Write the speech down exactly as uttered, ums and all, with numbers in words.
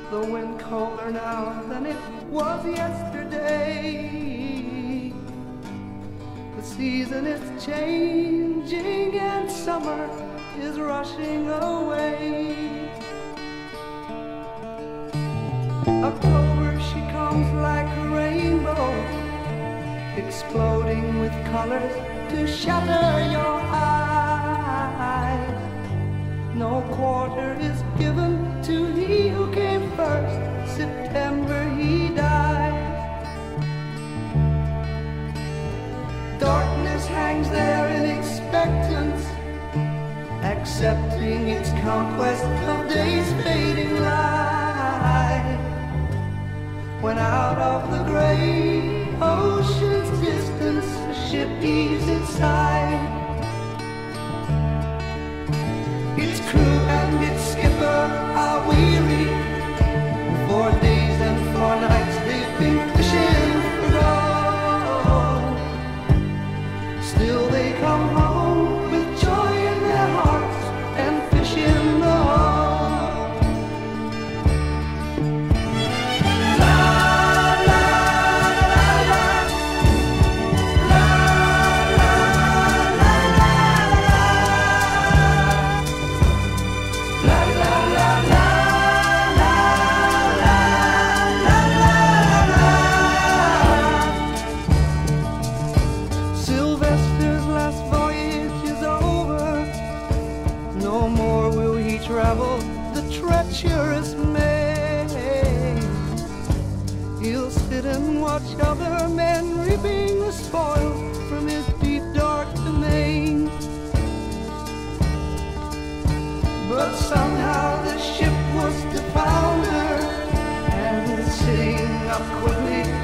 the wind colder now than it was yesterday. The season is changing and summer is rushing away. October, she comes like a rainbow, exploding with colors to shatter your eyes. No quarter is given to he who came first. September he dies. Darkness hangs there in expectance, accepting its conquest of day's fading light. When out of the gray ocean's distance a ship heaves its side, its crew and its skipper are weary. For days and for nights they've been fishing for gold. Still they come home with joy in their hearts and fish in the hole. Travel the treacherous maze. He'll sit and watch other men reaping the spoils from his deep dark domain. But somehow the ship was to founder, and sitting up quickly